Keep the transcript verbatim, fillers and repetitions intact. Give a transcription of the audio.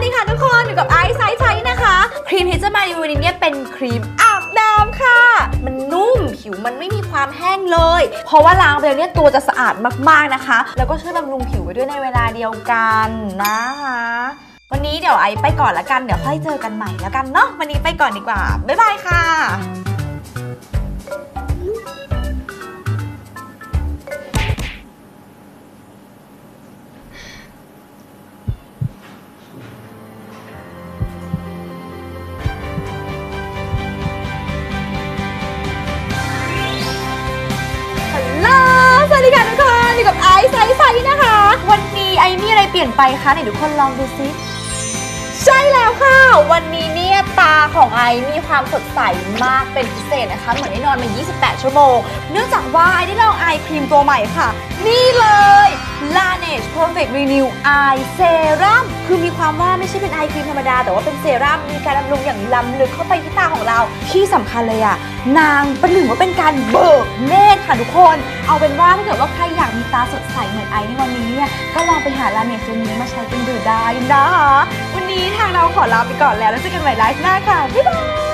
ดีค่ะทุกคนอยู่กับไอซ์ไซส์ใช้นะคะครีมที่จะมาในวันนี้เนี่ยเป็นครีมอาบน้ำค่ะมันนุ่มผิวมันไม่มีความแห้งเลยเพราะว่าล้างไปแล้วเนี่ยตัวจะสะอาดมากๆนะคะแล้วก็ช่วยบำรุงผิวไปด้วยในเวลาเดียวกันนะคะวันนี้เดี๋ยวไอซ์ไปก่อนละกันเดี๋ยวค่อยเจอกันใหม่แล้วกันเนาะวันนี้ไปก่อนดีกว่าบ๊ายบายค่ะสวัสดีค่ะทุกคนอยู่กับไอซ์ไซส์ไซส์นะคะวันนี้ไอมีอะไรเปลี่ยนไปคะไหนทุกคนลองดูซิใช่แล้วค่ะวันนี้เนี่ยตาของไอมีความสดใสมากเป็นพิเศษนะคะเหมือนได้นอนมายี่สิบแปดชั่วโมงเนื่องจากว่าไอได้ลองไอครีมตัวใหม่ค่ะนี่เลย Laneige Perfect Renew Eye Serum คือมีความว่าไม่ใช่เป็นไอครีมธรรมดาแต่ว่าเป็นเซรั่มมีการบำรุงอย่างล้ำลึกเข้าไปที่ตาของเราที่สำคัญเลยอะนางประหนึ่งว่าเป็นการเบิกเนตรค่ะทุกคนเอาเป็นว่าถ้าเกิดว่าใครอยากมีตาสดใสเหมือนไอในวันนี้เนี่ยก็ลองไปหา Laneige ตัวนี้มาใช้กันดูได้นะคะวันนี้ทางเราขอลาไปก่อนแล้วแล้วเจอกันใหม่ไลฟ์หน้าค่ะบ๊ายบาย